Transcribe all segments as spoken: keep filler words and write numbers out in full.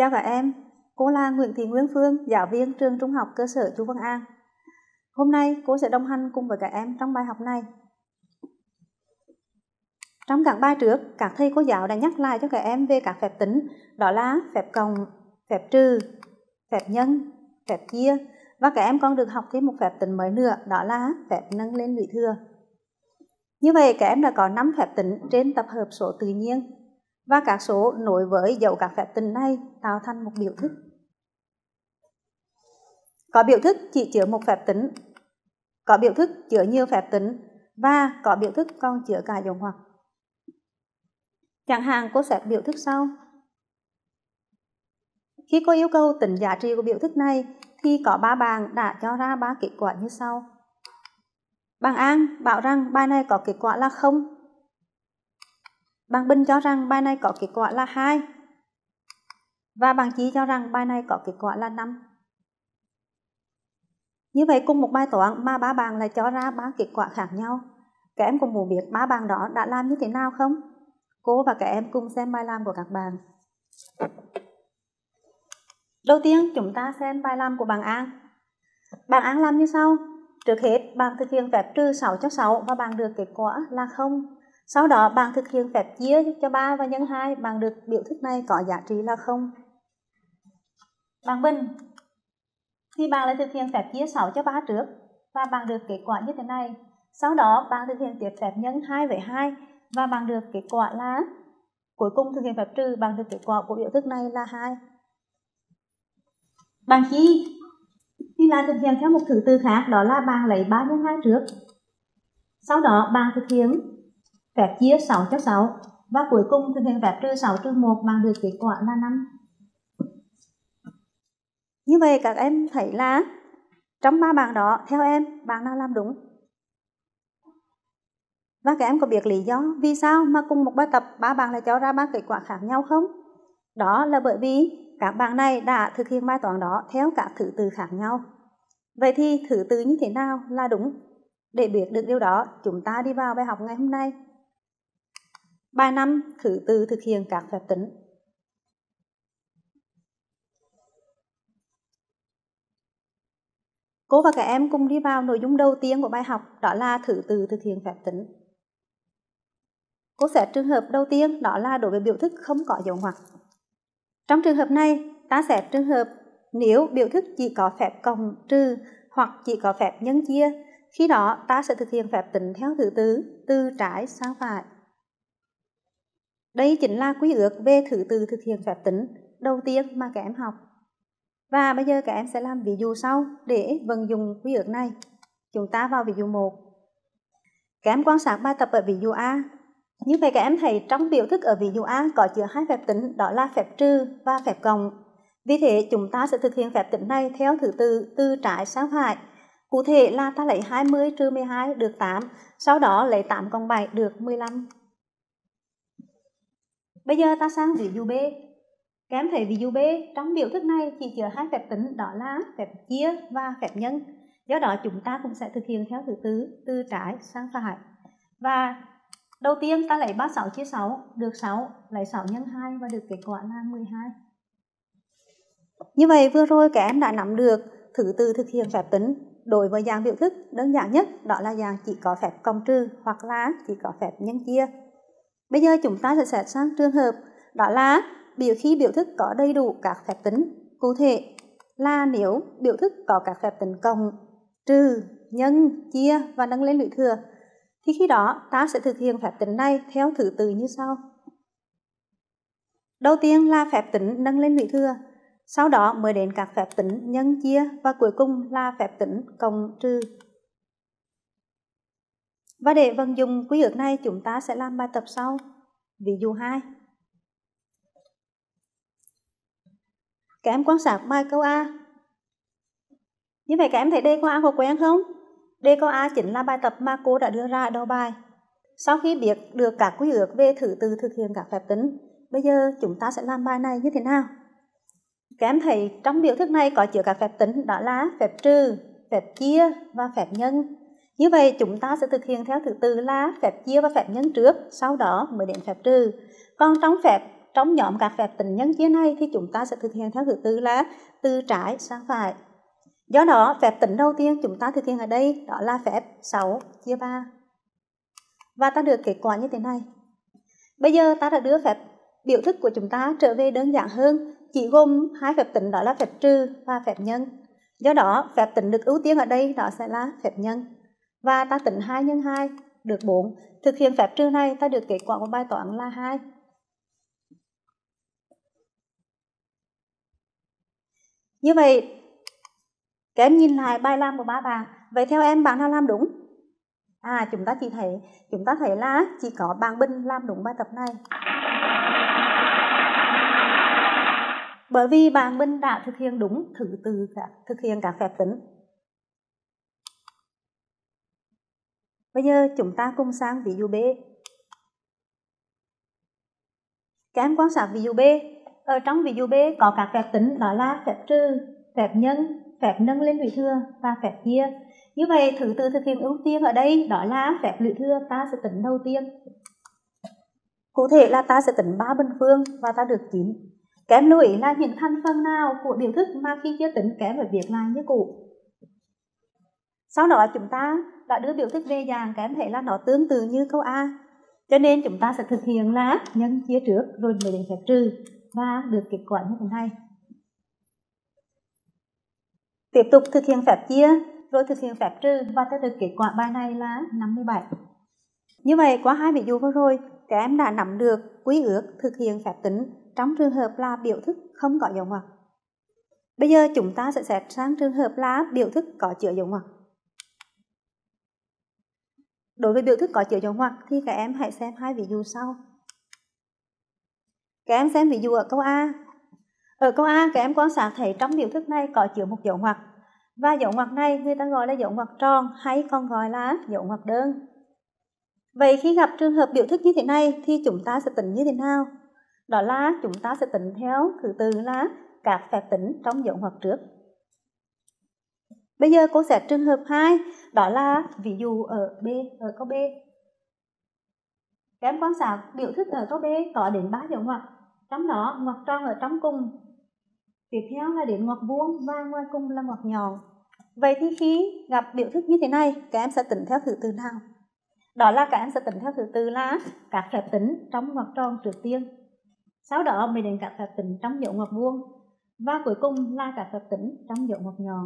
Chào các em, cô là Nguyễn Thị Nguyên Phương, giáo viên trường Trung học cơ sở Chu Văn An. Hôm nay cô sẽ đồng hành cùng với các em trong bài học này. Trong các bài trước, các thầy cô giáo đã nhắc lại cho các em về các phép tính, đó là phép cộng, phép trừ, phép nhân, phép chia, và các em còn được học thêm một phép tính mới nữa, đó là phép nâng lên lũy thừa. Như vậy các em đã có năm phép tính trên tập hợp số tự nhiên, và các số nối với dấu các phép tính này tạo thành một biểu thức. Có biểu thức chỉ chứa một phép tính, có biểu thức chứa nhiều phép tính, và có biểu thức còn chứa cả dấu ngoặc. Chẳng hạn cô xét biểu thức sau. Khi cô yêu cầu tính giá trị của biểu thức này thì có ba bạn đã cho ra ba kết quả như sau. Bạn An bảo rằng bài này có kết quả là không. Bạn Bình cho rằng bài này có kết quả là hai. Và bạn Chi cho rằng bài này có kết quả là năm. Như vậy cùng một bài toán mà ba bạn lại cho ra ba kết quả khác nhau. Các em cũng muốn biết ba bạn đó đã làm như thế nào không? Cô và các em cùng xem bài làm của các bạn. Đầu tiên chúng ta xem bài làm của bạn An. Bạn An làm như sau. Trước hết bạn thực hiện phép trừ sáu cho sáu và bạn được kết quả là không. Sau đó bạn thực hiện phép chia cho ba và nhân hai, bạn được biểu thức này có giá trị là không. Bạn Bình thì bạn lại thực hiện phép chia sáu cho ba trước và bạn được kết quả như thế này. Sau đó bạn thực hiện tiếp phép nhân hai với hai và bạn được kết quả là, cuối cùng thực hiện phép trừ, bạn được kết quả của biểu thức này là hai. Bạn Chi thì lại thực hiện theo một thứ tự khác, đó là bạn lấy ba nhân hai trước. Sau đó bạn thực hiện phép chia sáu cho sáu và cuối cùng thực hiện phép trừ sáu trừ một, bạn được kết quả là năm. Như vậy các em thấy là trong ba bạn đó, theo em, bạn nào làm đúng? Và các em có biết lý do vì sao mà cùng một bài tập ba bạn lại cho ra ba kết quả khác nhau không? Đó là bởi vì các bạn này đã thực hiện bài toán đó theo các thứ tự khác nhau. Vậy thì thứ tự như thế nào là đúng? Để biết được điều đó, chúng ta đi vào bài học ngày hôm nay. Bài năm, thứ tự thực hiện các phép tính. Cô và các em cùng đi vào nội dung đầu tiên của bài học, đó là thứ tự thực hiện phép tính. Cô xét trường hợp đầu tiên, đó là đối với biểu thức không có dấu ngoặc. Trong trường hợp này, ta xét trường hợp nếu biểu thức chỉ có phép cộng trừ hoặc chỉ có phép nhân chia, khi đó ta sẽ thực hiện phép tính theo thứ tự từ trái sang phải. Đây chính là quy ước về thứ tự thực hiện phép tính đầu tiên mà các em học. Và bây giờ các em sẽ làm ví dụ sau để vận dụng quy ước này. Chúng ta vào ví dụ một. Các em quan sát bài tập ở ví dụ A. Như vậy các em thấy trong biểu thức ở ví dụ A có chứa hai phép tính, đó là phép trừ và phép cộng. Vì thế chúng ta sẽ thực hiện phép tính này theo thứ tự từ trái sang phải. Cụ thể là ta lấy hai mươi trừ mười hai được tám, sau đó lấy tám cộng bảy được mười lăm. Bây giờ ta sang ví dụ B. Các em thấy ví dụ B, trong biểu thức này chỉ chứa hai phép tính, đó là phép chia và phép nhân. Do đó chúng ta cũng sẽ thực hiện theo thứ tự từ trái sang phải. Và đầu tiên ta lấy ba mươi sáu chia sáu được sáu, lấy sáu nhân hai và được kết quả là mười hai. Như vậy vừa rồi các em đã nắm được thứ tự thực hiện phép tính đối với dạng biểu thức đơn giản nhất, đó là dạng chỉ có phép cộng trừ hoặc là chỉ có phép nhân chia. Bây giờ chúng ta sẽ xét sang trường hợp đó là biểu khi biểu thức có đầy đủ các phép tính. Cụ thể là nếu biểu thức có các phép tính cộng, trừ, nhân, chia và nâng lên lũy thừa, thì khi đó ta sẽ thực hiện phép tính này theo thứ tự như sau. Đầu tiên là phép tính nâng lên lũy thừa, sau đó mới đến các phép tính nhân, chia và cuối cùng là phép tính cộng, trừ. Và để vận dụng quy ước này chúng ta sẽ làm bài tập sau. Ví dụ hai. Các em quan sát bài câu A. Như vậy các em thấy đề câu A có quen không? Đề câu A chính là bài tập mà cô đã đưa ra ở đầu bài. Sau khi biết được các quy ước về thứ tự thực hiện các phép tính, bây giờ chúng ta sẽ làm bài này như thế nào? Các em thấy trong biểu thức này có chứa các phép tính, đó là phép trừ, phép chia và phép nhân. Như vậy chúng ta sẽ thực hiện theo thứ tự là phép chia và phép nhân trước, sau đó mới đến phép trừ. Còn trong phép trong nhóm các phép tính nhân chia này thì chúng ta sẽ thực hiện theo thứ tự là từ trái sang phải. Do đó phép tính đầu tiên chúng ta thực hiện ở đây đó là phép sáu chia ba. Và ta được kết quả như thế này. Bây giờ ta đã đưa phép biểu thức của chúng ta trở về đơn giản hơn, chỉ gồm hai phép tính đó là phép trừ và phép nhân. Do đó phép tính được ưu tiên ở đây đó sẽ là phép nhân. Và ta tính hai nhân hai được bốn. Thực hiện phép trừ này ta được kết quả của bài toán là hai. Như vậy các em nhìn lại bài làm của ba bạn. Vậy theo em bạn nào làm đúng? À chúng ta chỉ thấy chúng ta thấy là chỉ có bạn Bình làm đúng bài tập này. Bởi vì bạn Bình đã thực hiện đúng thứ tự thực hiện các phép tính. Bây giờ chúng ta cùng sang ví dụ B. Các em quan sát ví dụ B. Ở trong ví dụ B có các phép tính đó là phép trừ, phép nhân, phép nâng lên lũy thừa và phép chia. Như vậy thứ tự thực hiện ưu tiên ở đây đó là phép lũy thừa ta sẽ tính đầu tiên. Cụ thể là ta sẽ tính ba bình phương và ta được chín. Các em lưu ý là những thành phần nào của biểu thức mà khi chưa tính các em phải viết lại như cũ. Sau đó chúng ta đã đưa biểu thức về dạng, các em thấy là nó tương tự như câu A. Cho nên chúng ta sẽ thực hiện là nhân chia trước rồi mới đến phép trừ và được kết quả như thế này. Tiếp tục thực hiện phép chia rồi thực hiện phép trừ và ta được kết quả bài này là năm mươi bảy. Như vậy qua hai ví dụ vừa rồi các em đã nắm được quy ước thực hiện phép tính trong trường hợp là biểu thức không có dấu ngoặc. Bây giờ chúng ta sẽ xét sang trường hợp là biểu thức có chứa dấu ngoặc. Đối với biểu thức có chứa dấu ngoặc thì các em hãy xem hai ví dụ sau. Các em xem ví dụ ở câu A. Ở câu A các em quan sát thấy trong biểu thức này có chứa một dấu ngoặc. Và dấu ngoặc này người ta gọi là dấu ngoặc tròn hay còn gọi là dấu ngoặc đơn. Vậy khi gặp trường hợp biểu thức như thế này thì chúng ta sẽ tính như thế nào? Đó là chúng ta sẽ tính theo thứ tự là các phép tính trong dấu ngoặc trước. Bây giờ cô xét trường hợp hai, đó là ví dụ ở B, ở câu B. Các em quan sát biểu thức ở câu B có đến ba dấu ngoặc, trong đó ngoặc tròn ở trong cùng. Tiếp theo là đến ngoặc vuông và ngoài cùng là ngoặc nhọn. Vậy thì khi gặp biểu thức như thế này, các em sẽ tính theo thứ tự nào? Đó là các em sẽ tính theo thứ tự là các phép tính trong ngoặc tròn trước tiên. Sau đó mới đến các phép tính trong dấu ngoặc vuông. Và cuối cùng là các phép tính trong dấu ngoặc nhọn.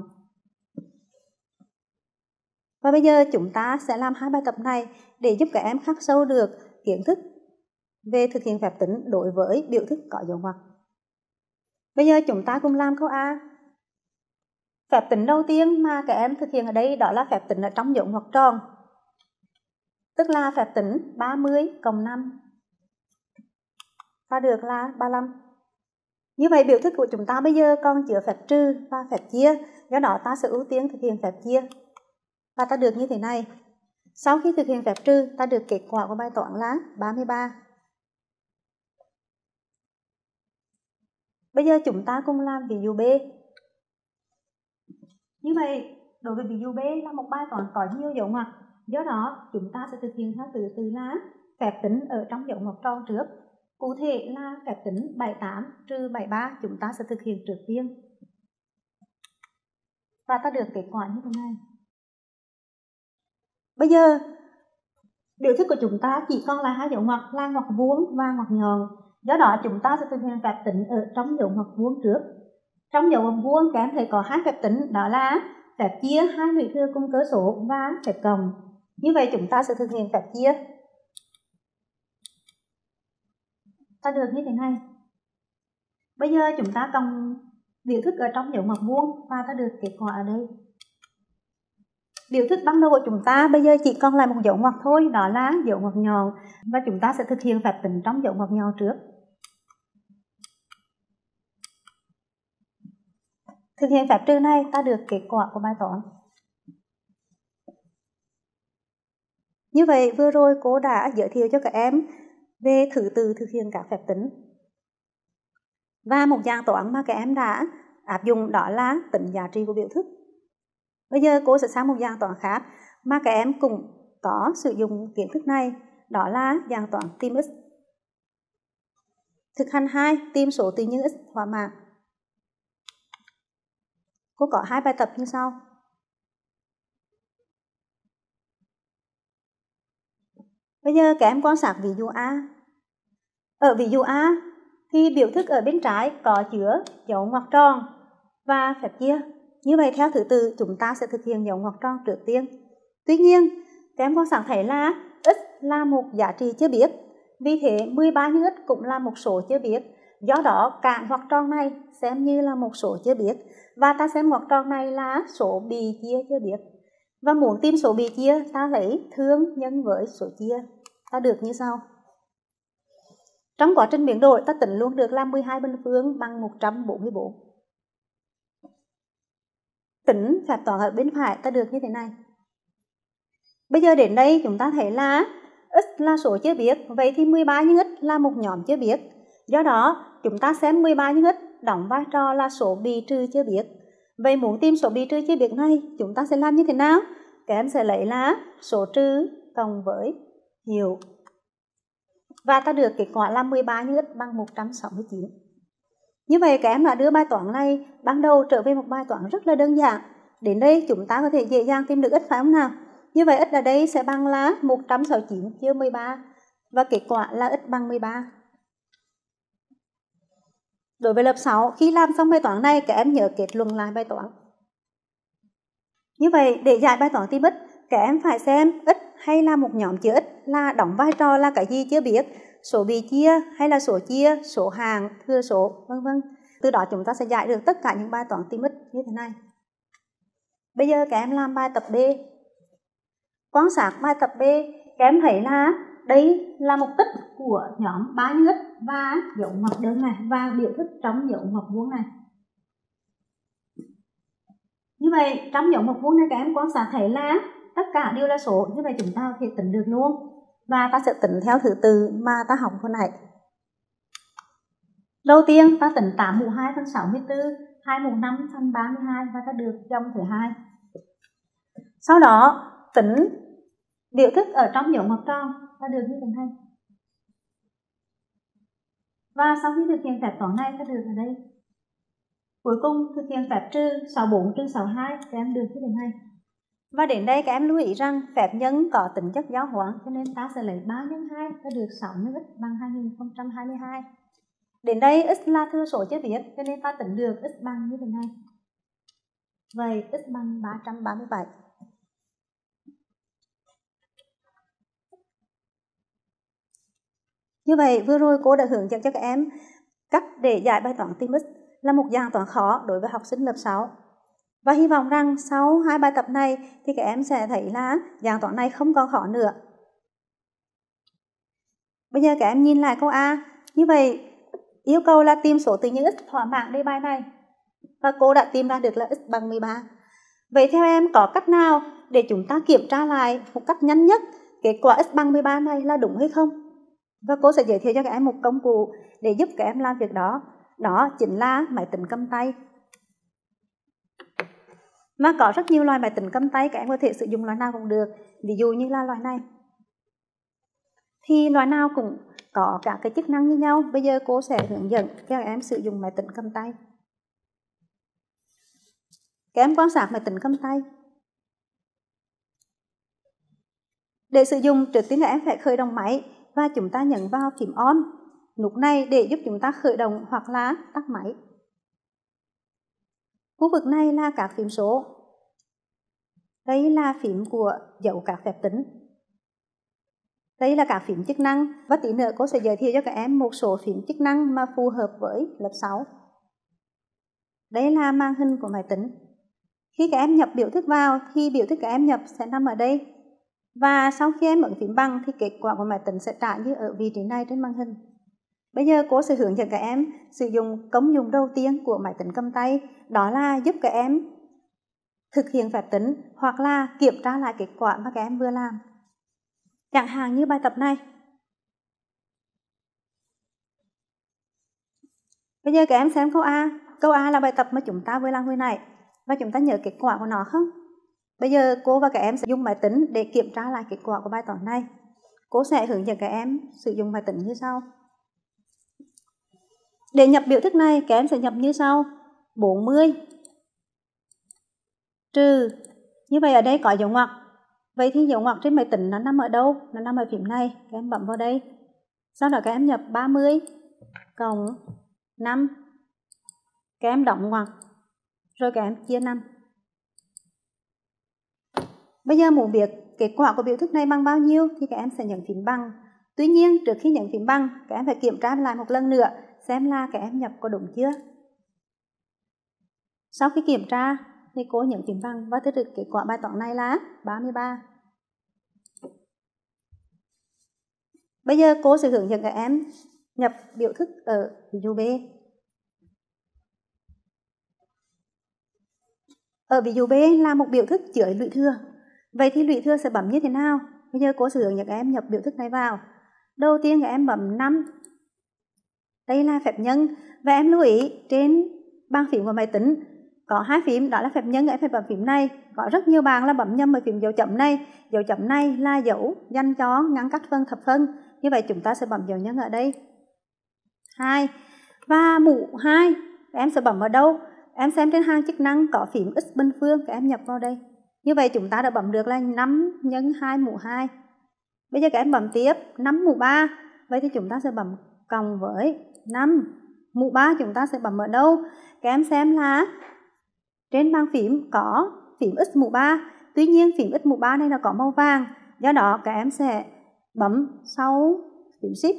Và bây giờ chúng ta sẽ làm hai bài tập này để giúp các em khắc sâu được kiến thức về thực hiện phép tính đối với biểu thức có dấu ngoặc. Bây giờ chúng ta cùng làm câu A. Phép tính đầu tiên mà các em thực hiện ở đây đó là phép tính ở trong dấu ngoặc tròn. Tức là phép tính ba mươi cộng năm. Ta được là ba mươi lăm. Như vậy biểu thức của chúng ta bây giờ còn chứa phép trừ và phép chia. Do đó ta sẽ ưu tiên thực hiện phép chia. Và ta được như thế này. Sau khi thực hiện phép trừ, ta được kết quả của bài toán là ba mươi ba. Bây giờ chúng ta cùng làm ví dụ B. Như vậy, đối với ví dụ B là một bài toán có nhiều dấu ngoặc. Do đó, chúng ta sẽ thực hiện theo thứ tự là phép tính ở trong dấu ngoặc tròn trước. Cụ thể là phép tính bảy mươi tám trừ bảy mươi ba chúng ta sẽ thực hiện trước tiên. Và ta được kết quả như thế này. Bây giờ, biểu thức của chúng ta chỉ còn là hai dấu ngoặc là ngoặc vuông và ngoặc nhọn. Do đó chúng ta sẽ thực hiện phép tính ở trong dấu ngoặc vuông trước. Trong dấu ngoặc vuông các em thấy có hai phép tính đó là phép chia hai lũy thừa cùng cơ số và phép cộng. Như vậy chúng ta sẽ thực hiện phép chia. Ta được như thế này. Bây giờ chúng ta cộng biểu thức ở trong dấu ngoặc vuông và ta được kết quả ở đây. Biểu thức ban đầu của chúng ta bây giờ chỉ còn lại một dấu ngoặc thôi, đó là dấu ngoặc nhọn. Và chúng ta sẽ thực hiện phép tính trong dấu ngoặc nhọn trước. Thực hiện phép trừ này ta được kết quả của bài toán. Như vậy vừa rồi cô đã giới thiệu cho các em về thứ tự thực hiện các phép tính. Và một dạng toán mà các em đã áp dụng đó là tính giá trị của biểu thức. Bây giờ cô sẽ sang một dạng toán khác mà các em cũng có sử dụng kiến thức này, đó là dạng toán tìm x. Thực hành hai, tìm số tự nhiên x thỏa mãn. Cô có hai bài tập như sau. Bây giờ các em quan sát ví dụ A. Ở ví dụ A thì biểu thức ở bên trái có chứa dấu ngoặc tròn và phép chia. Như vậy theo thứ tự chúng ta sẽ thực hiện dấu ngoặc tròn trước tiên. Tuy nhiên, các em quan sát thấy là x là một giá trị chưa biết. Vì thế mười ba nhân x cũng là một số chưa biết. Do đó cả ngoặc tròn này xem như là một số chưa biết. Và ta xem ngoặc tròn này là số bị chia chưa biết. Và muốn tìm số bị chia, ta lấy thương nhân với số chia. Ta được như sau. Trong quá trình biến đổi, ta tính luôn được là mười hai bình phương bằng một trăm bốn mươi bốn. Tính phép toán ở bên phải ta được như thế này. Bây giờ đến đây chúng ta thấy là x là số chưa biết, vậy thì mười ba nhân x là một nhóm chưa biết. Do đó chúng ta xem mười ba nhân x đóng vai trò là số bị trừ chưa biết. Vậy muốn tìm số bị trừ chưa biết này, chúng ta sẽ làm như thế nào? Các em sẽ lấy là số trừ cộng với hiệu. Và ta được kết quả là mười ba nhân x bằng một trăm sáu mươi chín. Như vậy các em đã đưa bài toán này ban đầu trở về một bài toán rất là đơn giản. Đến đây chúng ta có thể dễ dàng tìm được x phải không nào? Như vậy x ở đây sẽ bằng là một trăm sáu mươi chín chia mười ba. Và kết quả là x bằng mười ba. Đối với lớp sáu, khi làm xong bài toán này, các em nhớ kết luận lại bài toán. Như vậy, để giải bài toán tìm x, các em phải xem x hay là một nhóm chứa x là đóng vai trò là cái gì chưa biết, số bị chia hay là số chia, số hạng, thừa số, vân vân. Từ đó chúng ta sẽ giải được tất cả những bài toán tìm x như thế này. Bây giờ các em làm bài tập B. Quan sát bài tập B, các em thấy là đây là một tích của nhóm ba nhân x và dấu ngoặc đơn này và biểu thức trong dấu ngoặc vuông này. Như vậy trong dấu ngoặc vuông này các em quan sát thấy là tất cả đều là số, như vậy chúng ta có thể tính được luôn. Và ta sẽ tính theo thứ tự mà ta học hồi nãy. Đầu tiên ta tính tám mũ hai phần sáu mươi tư, hai mũ năm phần ba mươi hai và ta được dòng thứ hai. Sau đó tính biểu thức ở trong dấu ngoặc tròn, ta được như thế này. Và sau khi thực hiện phép toán này, ta được ở đây. Cuối cùng thực hiện phép trừ sáu mươi bốn trừ sáu mươi hai, các em được như thế này. Và đến đây các em lưu ý rằng phép nhân có tính chất giáo hoán, cho nên ta sẽ lấy ba nhân hai, ta được sáu nhân x bằng hai nghìn không trăm hai mươi hai. Đến đây x là thừa số chưa biết, cho nên ta tính được x bằng như thế này. Vậy x bằng ba trăm ba mươi bảy. Như vậy vừa rồi cô đã hướng dẫn cho các em cách để giải bài toán tìm x là một dạng toán khó đối với học sinh lớp sáu. Và hy vọng rằng sau hai bài tập này thì các em sẽ thấy là dạng toán này không còn khó nữa. Bây giờ các em nhìn lại câu A. Như vậy yêu cầu là tìm số tự nhiên x thỏa mãn đề bài này. Và cô đã tìm ra được là x bằng mười ba. Vậy theo em có cách nào để chúng ta kiểm tra lại một cách nhanh nhất kết quả x bằng mười ba này là đúng hay không? Và cô sẽ giới thiệu cho các em một công cụ để giúp các em làm việc đó. Đó chính là máy tính cầm tay. Mà có rất nhiều loại máy tính cầm tay, các em có thể sử dụng loại nào cũng được. Ví dụ như là loại này. Thì loại nào cũng có cả cái chức năng như nhau. Bây giờ cô sẽ hướng dẫn cho các em sử dụng máy tính cầm tay. Các em quan sát máy tính cầm tay. Để sử dụng, trước tiên các em phải khởi động máy và chúng ta nhấn vào phím on. Nút này để giúp chúng ta khởi động hoặc là tắt máy. Khu vực này là các phím số. Đây là phím của dấu các phép tính. Đây là các phím chức năng. Và tí nữa cô sẽ giới thiệu cho các em một số phím chức năng mà phù hợp với lớp sáu. Đây là màn hình của máy tính. Khi các em nhập biểu thức vào thì biểu thức các em nhập sẽ nằm ở đây. Và sau khi em ấn phím bằng thì kết quả của máy tính sẽ trả như ở vị trí này trên màn hình. Bây giờ cô sẽ hướng dẫn các em sử dụng công dụng đầu tiên của máy tính cầm tay. Đó là giúp các em thực hiện phép tính hoặc là kiểm tra lại kết quả mà các em vừa làm. Chẳng hạn như bài tập này. Bây giờ các em xem câu A. Câu A là bài tập mà chúng ta vừa làm hồi nãy. Và chúng ta nhớ kết quả của nó không? Bây giờ cô và các em sẽ dùng máy tính để kiểm tra lại kết quả của bài toán này. Cô sẽ hướng dẫn các em sử dụng máy tính như sau. Để nhập biểu thức này, các em sẽ nhập như sau. bốn mươi trừ. Như vậy ở đây có dấu ngoặc. Vậy thì dấu ngoặc trên máy tính nó nằm ở đâu? Nó nằm ở phím này. Các em bấm vào đây. Sau đó các em nhập ba mươi cộng năm. Các em đóng ngoặc. Rồi các em chia năm. Bây giờ muốn biết kết quả của biểu thức này bằng bao nhiêu thì các em sẽ nhấn phím bằng. Tuy nhiên trước khi nhấn phím bằng, các em phải kiểm tra lại một lần nữa xem là các em nhập có đúng chưa. Sau khi kiểm tra thì cô nhấn phím bằng và được kết quả bài toán này là ba mươi ba. Bây giờ cô sẽ hướng dẫn các em nhập biểu thức ở ví dụ B. Ở ví dụ B là một biểu thức chứa lũy thừa. Vậy thì lũy thừa sẽ bấm như thế nào? Bây giờ cô sẽ hướng dẫn các em nhập biểu thức này vào. Đầu tiên các em bấm năm. Đây là phép nhân. Và em lưu ý trên bảng phím của máy tính có hai phím, đó là phép nhân, em phải bấm phím này. Có rất nhiều bạn là bấm nhầm ở phím dấu chấm này. Dấu chấm này là dấu dành cho ngăn cách phân thập phân. Như vậy chúng ta sẽ bấm dấu nhân ở đây. hai. Và mũ hai, em sẽ bấm ở đâu? Em xem trên hàng chức năng có phím x bình phương, các em nhập vào đây. Như vậy chúng ta đã bấm được là năm nhân hai mũ hai. Bây giờ các em bấm tiếp năm mũ ba. Vậy thì chúng ta sẽ bấm cộng với năm. Mũ ba chúng ta sẽ bấm ở đâu? Các em xem là trên bàn phím có phím x mũ ba. Tuy nhiên phím x mũ ba này là có màu vàng. Do đó các em sẽ bấm sau phím shift.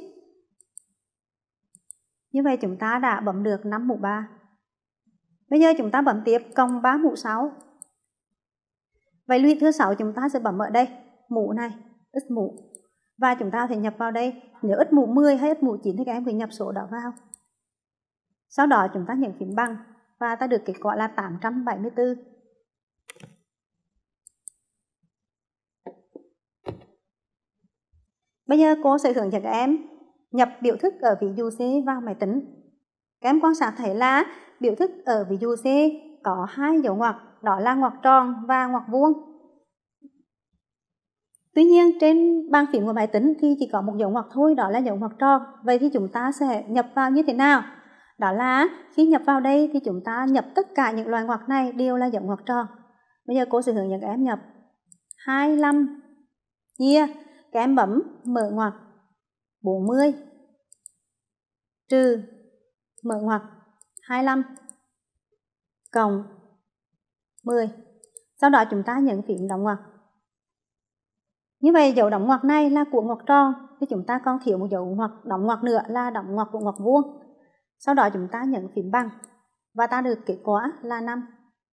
Như vậy chúng ta đã bấm được năm mũ ba. Bây giờ chúng ta bấm tiếp cộng ba mũ sáu. Vậy lũy thừa sáu chúng ta sẽ bấm ở đây, mũ này, x mũ. Và chúng ta có thể nhập vào đây. Nếu x mũ mười hay x mũ chín thì các em cứ nhập số đó vào. Sau đó chúng ta nhấn phím bằng và ta được kết quả là tám trăm bảy mươi tư. Bây giờ cô sẽ hướng dẫn các em nhập biểu thức ở ví dụ C vào máy tính. Các em quan sát thấy là biểu thức ở ví dụ C có hai dấu ngoặc, đó là ngoặc tròn và ngoặc vuông. Tuy nhiên trên bàn phím của máy tính thì chỉ có một dấu ngoặc thôi, đó là dấu ngoặc tròn. Vậy thì chúng ta sẽ nhập vào như thế nào? Đó là khi nhập vào đây thì chúng ta nhập tất cả những loại ngoặc này đều là dấu ngoặc tròn. Bây giờ cô sẽ hướng dẫn các em nhập hai mươi lăm chia, các em bấm mở ngoặc bốn mươi trừ mở ngoặc hai mươi lăm cộng mười. Sau đó chúng ta nhấn phím đóng ngoặc. Như vậy dấu đóng ngoặc này là của ngoặc tròn, thì chúng ta còn thiếu một dấu ngoặc đóng ngoặc nữa là đóng ngoặc của ngoặc vuông. Sau đó chúng ta nhấn phím bằng và ta được kết quả là năm.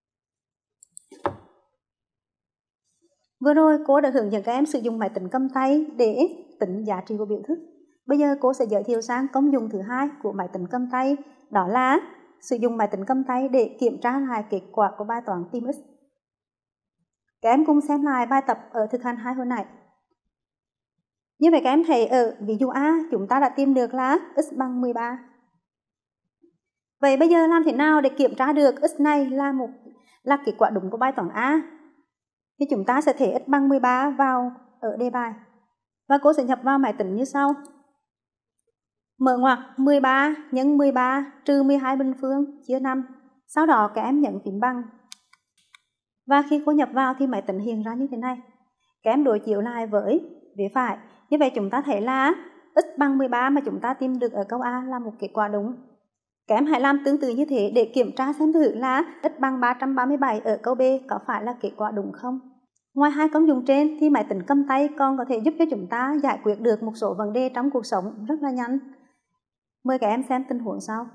Vừa rồi cô đã hướng dẫn các em sử dụng máy tính cầm tay để tính giá trị của biểu thức. Bây giờ cô sẽ giới thiệu sang công dụng thứ hai của máy tính cầm tay, đó là sử dụng máy tính cầm tay để kiểm tra lại kết quả của bài toán tìm x. Các em cùng xem lại bài tập ở thực hành hai hồi nãy. Như vậy các em thấy ở ví dụ A chúng ta đã tìm được là x bằng mười ba. Vậy bây giờ làm thế nào để kiểm tra được x này là một là kết quả đúng của bài toán A? Thì chúng ta sẽ thể x bằng mười ba vào ở đề bài. Và cô sẽ nhập vào máy tính như sau. Mở ngoặc mười ba nhân mười ba trừ mười hai bình phương chia năm. Sau đó các em nhấn phím bằng. Và khi cô nhập vào thì máy tính hiện ra như thế này. Các em đối chiếu lại với vế phải. Như vậy chúng ta thấy là x bằng mười ba mà chúng ta tìm được ở câu A là một kết quả đúng. Các em hãy làm tương tự như thế để kiểm tra xem thử là x bằng ba trăm ba mươi bảy ở câu B có phải là kết quả đúng không. Ngoài hai công dụng trên thì máy tính cầm tay còn có thể giúp cho chúng ta giải quyết được một số vấn đề trong cuộc sống rất là nhanh. Mời các em xem tình huống sau.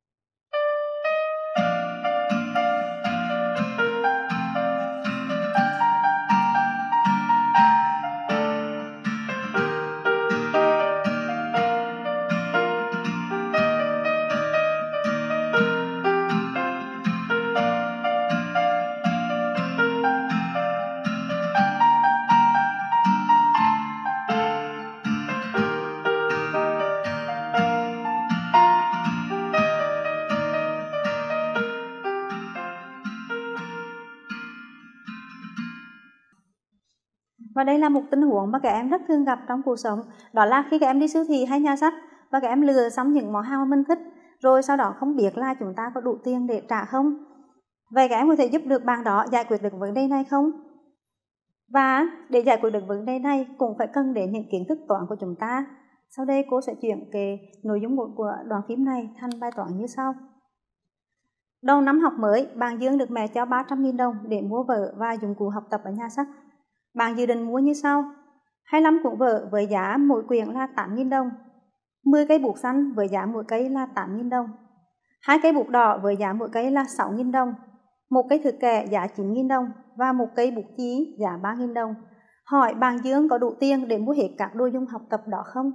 Và đây là một tình huống mà các em rất thường gặp trong cuộc sống. Đó là khi các em đi siêu thị hay nhà sách và các em lựa xong những món hàng mà mình thích rồi sau đó không biết là chúng ta có đủ tiền để trả không. Vậy các em có thể giúp được bạn đó giải quyết được vấn đề này không? Và để giải quyết được vấn đề này cũng phải cần đến những kiến thức toán của chúng ta. Sau đây cô sẽ chuyển cái nội dung của đoạn phim này thành bài toán như sau. Đầu năm học mới, bạn Dương được mẹ cho ba trăm nghìn đồng để mua vở và dụng cụ học tập ở nhà sách. Bạn dự định mua như sau: hai mươi lăm cuốn vở với giá mỗi quyển là tám nghìn đồng, mười cây bút xanh với giá mỗi cây là tám nghìn đồng, hai cây bút đỏ với giá mỗi cây là sáu nghìn đồng, một cây thước kẻ giá chín nghìn đồng và một cây bút chì giá ba nghìn đồng. Hỏi bạn Dương có đủ tiền để mua hết các đồ dùng học tập đó không?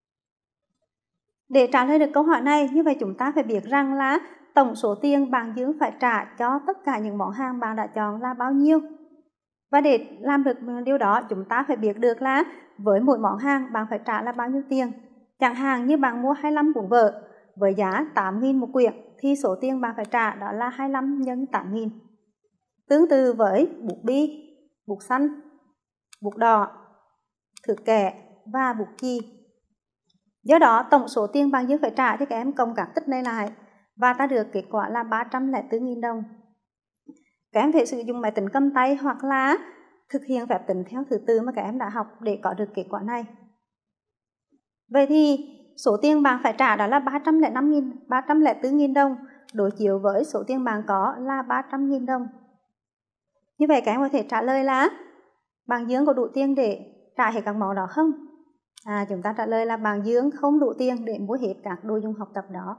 Để trả lời được câu hỏi này, như vậy chúng ta phải biết rằng là tổng số tiền bạn Dương phải trả cho tất cả những món hàng bạn đã chọn là bao nhiêu. Và để làm được điều đó, chúng ta phải biết được là với mỗi món hàng bạn phải trả là bao nhiêu tiền. Chẳng hạn như bạn mua hai mươi lăm cuốn vở với giá tám nghìn một quyển thì số tiền bạn phải trả đó là hai mươi lăm nhân tám nghìn. Tương tự với bút bi, bút xanh, bút đỏ, thước kẻ và bút chì. Do đó tổng số tiền bạn Dương phải trả thì các em cộng các tích này lại và ta được kết quả là ba trăm lẻ bốn nghìn đồng. Các em thể sử dụng máy tính cầm tay hoặc là thực hiện phép tính theo thứ tự mà các em đã học để có được kết quả này. Vậy thì số tiền bạn phải trả đó là ba trăm lẻ năm nghìn, ba trăm lẻ bốn nghìn đồng đối chiếu với số tiền bạn có là ba trăm nghìn đồng. Như vậy các em có thể trả lời là bạn Dương có đủ tiền để trả hết các món đó không? À, chúng ta trả lời là bạn Dương không đủ tiền để mua hết các đồ dùng học tập đó.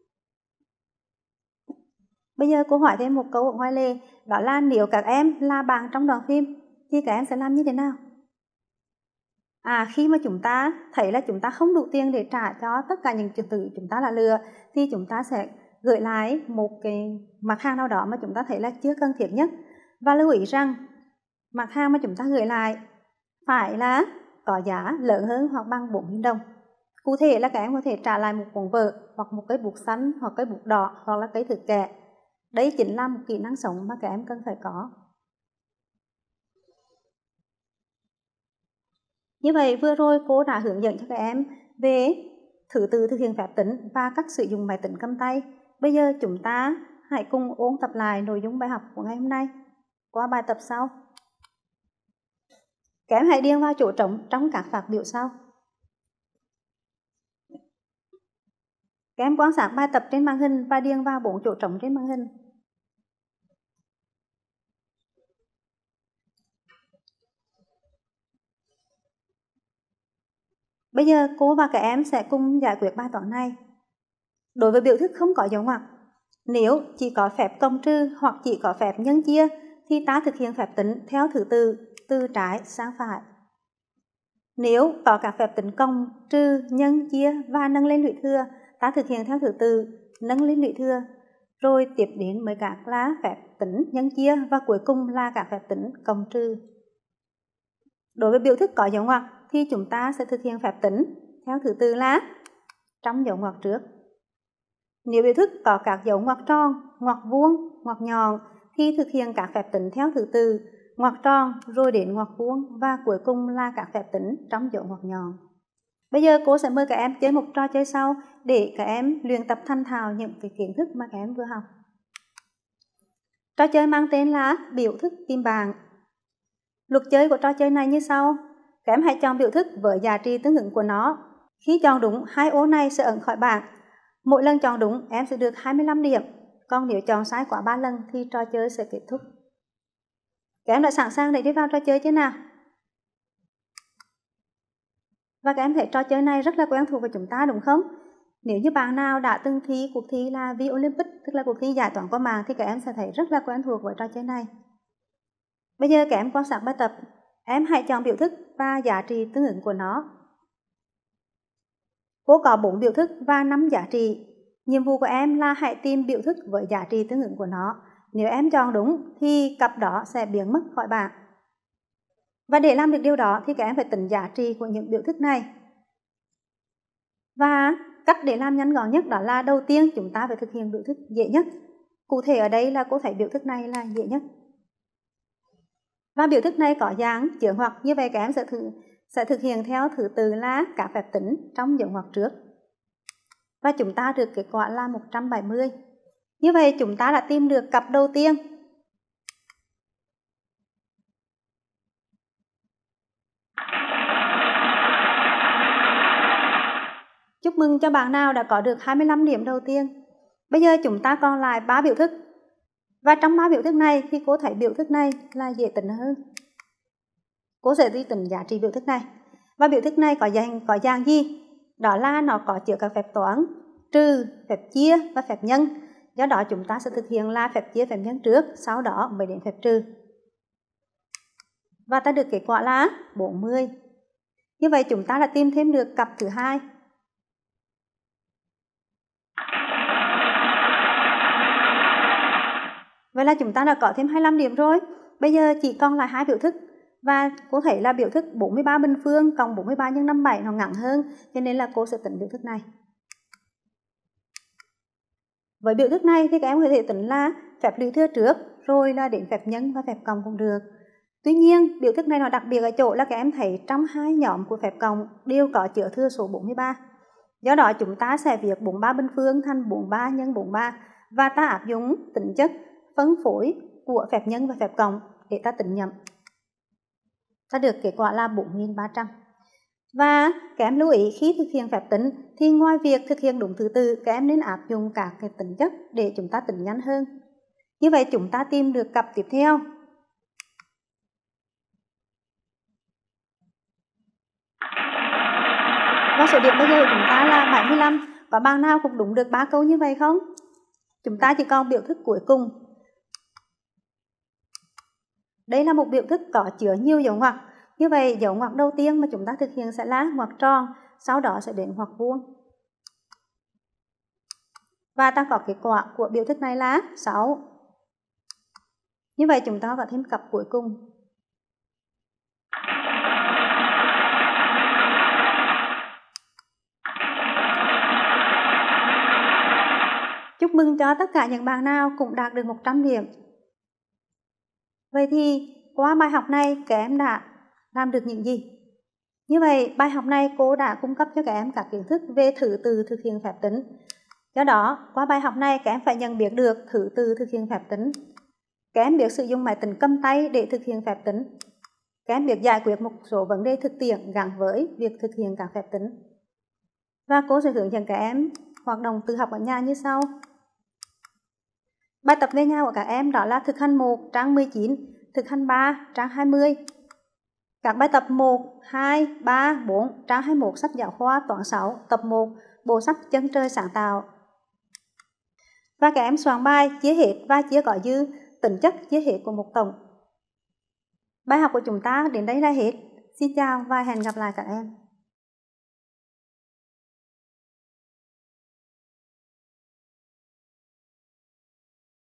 Bây giờ cô hỏi thêm một câu ở ngoài lề, đó là nếu các em là bạn trong đoạn phim thì các em sẽ làm như thế nào? À, khi mà chúng ta thấy là chúng ta không đủ tiền để trả cho tất cả những chứng từ chúng ta là lừa thì chúng ta sẽ gửi lại một cái mặt hàng nào đó mà chúng ta thấy là chưa cần thiết nhất. Và lưu ý rằng mặt hàng mà chúng ta gửi lại phải là có giá lớn hơn hoặc bằng bốn nghìn đồng. Cụ thể là các em có thể trả lại một cuốn vở hoặc một cái bút xanh hoặc cái bút đỏ hoặc là cái thước kẻ. Đấy chính là một kỹ năng sống mà các em cần phải có. Như vậy vừa rồi cô đã hướng dẫn cho các em về thứ tự thực hiện phép tính và cách sử dụng máy tính cầm tay. Bây giờ chúng ta hãy cùng ôn tập lại nội dung bài học của ngày hôm nay qua bài tập sau. Các em hãy điền vào chỗ trống trong các phác biểu sau. Các em quan sát bài tập trên màn hình và điền vào bốn chỗ trống trên màn hình. Bây giờ cô và các em sẽ cùng giải quyết bài toán này. Đối với biểu thức không có dấu ngoặc, nếu chỉ có phép cộng trừ hoặc chỉ có phép nhân chia thì ta thực hiện phép tính theo thứ tự từ trái sang phải. Nếu có các phép tính cộng, trừ, nhân, chia và nâng lên lũy thừa, ta thực hiện theo thứ tự nâng lên lũy thừa, rồi tiếp đến mới các là phép tính nhân chia và cuối cùng là các phép tính cộng trừ. Đối với biểu thức có dấu ngoặc thì chúng ta sẽ thực hiện phép tính theo thứ tự là trong dấu ngoặc trước. Nếu biểu thức có các dấu ngoặc tròn, ngoặc vuông, ngoặc nhọn thì thực hiện các phép tính theo thứ tự ngoặc tròn rồi đến ngoặc vuông và cuối cùng là các phép tính trong dấu ngoặc nhọn. Bây giờ cô sẽ mời các em chơi một trò chơi sau để các em luyện tập thành thạo những cái kiến thức mà các em vừa học. Trò chơi mang tên là biểu thức tìm bạn. Luật chơi của trò chơi này như sau. Các em hãy chọn biểu thức với giá trị tương ứng của nó. Khi chọn đúng, hai ô này sẽ ẩn khỏi bảng. Mỗi lần chọn đúng, em sẽ được hai mươi lăm điểm. Còn nếu chọn sai quá ba lần thì trò chơi sẽ kết thúc. Các em đã sẵn sàng để đi vào trò chơi chưa nào? Và các em thấy trò chơi này rất là quen thuộc với chúng ta đúng không? Nếu như bạn nào đã từng thi cuộc thi là V Olympic, tức là cuộc thi giải toán qua mạng thì các em sẽ thấy rất là quen thuộc với trò chơi này. Bây giờ các em quan sát bài tập, em hãy chọn biểu thức và giá trị tương ứng của nó. Cô có bốn biểu thức và năm giá trị. Nhiệm vụ của em là hãy tìm biểu thức với giá trị tương ứng của nó. Nếu em chọn đúng thì cặp đó sẽ biến mất khỏi bảng. Và để làm được điều đó thì các em phải tính giá trị của những biểu thức này. Và cách để làm nhanh gọn nhất đó là đầu tiên chúng ta phải thực hiện biểu thức dễ nhất. Cụ thể ở đây là cô thấy biểu thức này là dễ nhất. Và biểu thức này có dạng chứa ngoặc, như vậy các em sẽ, thử, sẽ thực hiện theo thứ tự là các phép tính trong dấu ngoặc trước. và chúng ta được kết quả là một trăm bảy mươi. Như vậy chúng ta đã tìm được cặp đầu tiên. Chúc mừng cho bạn nào đã có được hai mươi lăm điểm đầu tiên. Bây giờ chúng ta còn lại ba biểu thức. Và trong ba biểu thức này thì cô thấy biểu thức này là dễ tính hơn. Cô sẽ đi tính giá trị biểu thức này. Và biểu thức này có dạng, có dạng gì? Đó là nó có chứa các phép toán, trừ, phép chia và phép nhân. Do đó chúng ta sẽ thực hiện là phép chia, phép nhân trước, sau đó mới đến phép trừ. Và ta được kết quả là bốn mươi. Như vậy chúng ta đã tìm thêm được cặp thứ hai. Vậy là chúng ta đã có thêm hai mươi lăm điểm rồi. Bây giờ chỉ còn lại hai biểu thức. Và cô thấy là biểu thức bốn mươi ba bình phương cộng bốn mươi ba nhân năm mươi bảy nó ngắn hơn, cho nên là cô sẽ tính biểu thức này. Với biểu thức này thì các em có thể tính là phép lũy thừa trước, rồi là đến phép nhân và phép cộng cũng được. Tuy nhiên, biểu thức này nó đặc biệt ở chỗ là các em thấy trong hai nhóm của phép cộng đều có chứa thừa số bốn mươi ba. Do đó chúng ta sẽ viết bốn mươi ba bình phương thành bốn mươi ba nhân bốn mươi ba và ta áp dụng tính chất phân phối của phép nhân và phép cộng để ta tính nhầm. Ta được kết quả là bốn nghìn ba trăm. Và các em lưu ý khi thực hiện phép tính thì ngoài việc thực hiện đúng thứ tự, các em nên áp dụng các cái tính chất để chúng ta tính nhanh hơn. Như vậy chúng ta tìm được cặp tiếp theo. Và số điểm bây giờ của chúng ta là bảy mươi lăm. Có bạn nào cũng đúng được ba câu như vậy không? Chúng ta chỉ còn biểu thức cuối cùng. Đây là một biểu thức có chứa nhiều dấu ngoặc. Như vậy dấu ngoặc đầu tiên mà chúng ta thực hiện sẽ là ngoặc tròn, sau đó sẽ đến ngoặc vuông. Và ta có kết quả của biểu thức này là sáu. Như vậy chúng ta có thêm cặp cuối cùng. Chúc mừng cho tất cả những bạn nào cũng đạt được một trăm điểm. Vậy thì qua bài học này các em đã làm được những gì? Như vậy bài học này cô đã cung cấp cho các em các kiến thức về thứ tự thực hiện phép tính. Do đó qua bài học này các em phải nhận biết được thứ tự thực hiện phép tính. Các em biết sử dụng máy tính cầm tay để thực hiện phép tính. Các em biết giải quyết một số vấn đề thực tiễn gắn với việc thực hiện các phép tính. Và cô sẽ hướng dẫn các em hoạt động tự học ở nhà như sau. Bài tập về nhà của các em đó là thực hành một trang mười chín, thực hành ba trang hai mươi. Các bài tập một, hai, ba, bốn, trang hai mươi mốt sách giáo khoa toán sáu, tập một, bộ sách Chân trời sáng tạo. Và các em soạn bài chia hết và chia có dư, tính chất chia hết của một tổng. Bài học của chúng ta đến đây là hết. Xin chào và hẹn gặp lại các em.